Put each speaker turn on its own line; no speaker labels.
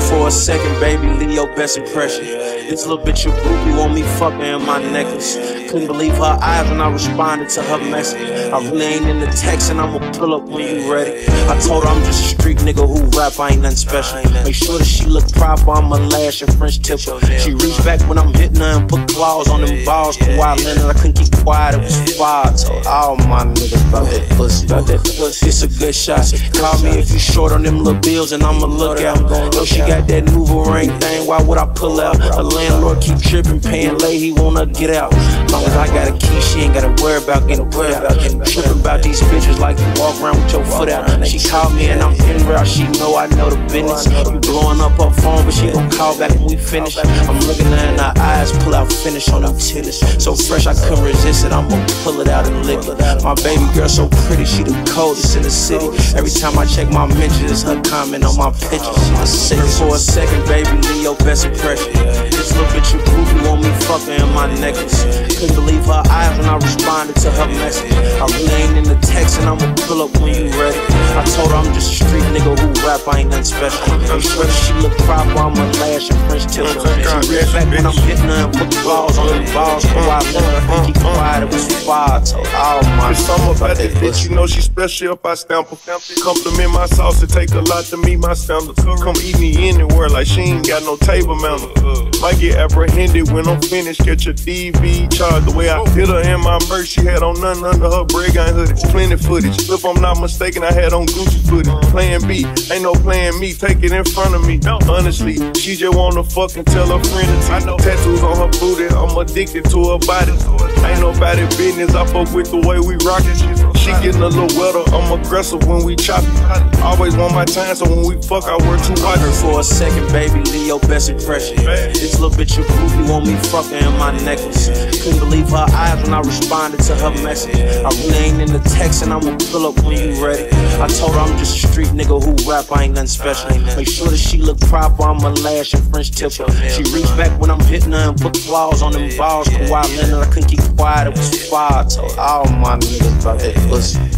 for a second, baby, leave your best impression. This little bitch you groupie want me fucking in my necklace. Couldn't believe her eyes when I responded to her message. I really ain't in the text and I'ma pull up when you ready. I told her I'm just a street nigga who rap, I ain't nothing special. Make sure that she look proper, I'ma lash and French tip her. She reached back when I'm hitting her and put claws on them balls. Kawhi Leonard, I couldn't keep quiet, it was fire. Told all my niggas about that pussy, It's a good shot. Call me if you short on them little bills and I'ma look out. Know she got that Nouveau ring thing, why would I pull out? A landlord keep tripping, paying late, he wanna get out. Long as I got a key, she ain't gotta worry about getting put out. Tripping about these bitches like you walk around with your foot out. She called me and I'm in route, she know I know the business. You blowing up her phone, but she gon' call back when we finish. I'm looking her in her eyes, pull out finish on them titties. So fresh I couldn't resist it, I'ma pull it out and lick it. My baby girl so pretty, she the coldest in the city. Every time I check my mentions, her comment on my pictures. I'm sick for a second, baby, leave your best impression. This little bitch you groupie want me fucking in my necklace. Couldn't believe her eyes when I responded to her message. I really ain't in the text and I'ma pull up when you ready. I told her I'm just a street nigga who rap, I ain't nothing special. Make sure that she look proper, I'ma lash and French tip her. She reached back when I'm hitting her and put claws on them balls. Kawhi Leonard, I think he quiet, it was fire. Told all my
There's something about that bitch, you know she special if I stamp her. Compliment my sauce, it take a lot to meet my standards. Come eat me anywhere like she ain't got no table manner. Might get apprehended when I'm finished, get your DV charged. The way I hit her in my merch, she had on nothing under her bread gun hoodie. Plenty footage, if I'm not mistaken, I had on Gucci footage. Plan B, ain't no playing me, take it in front of me. Honestly, she just wanna fucking tell her friend to tattoos on her booty, I'm addicted to her body. Ain't nobody business, I fuck with the way we rockin'. She getting a little wetter, I'm aggressive when we chop it. Always want my time, so when we fuck, I wear 2 watches.
For a second, baby, leave your best impression. This little bitch you groupie want me fucking in my necklace. Couldn't believe her eyes when I responded to her message. I really ain't in the text and I'ma pull up when you ready. I told her I'm just a street nigga who rap, I ain't nothing special. Make sure that she look proper, I'ma lash and French tip her. She reached back when I'm hitting her and put claws on them balls. Kawhi Leonard, I couldn't keep quiet, it was fire. Told all my niggas about that pussy.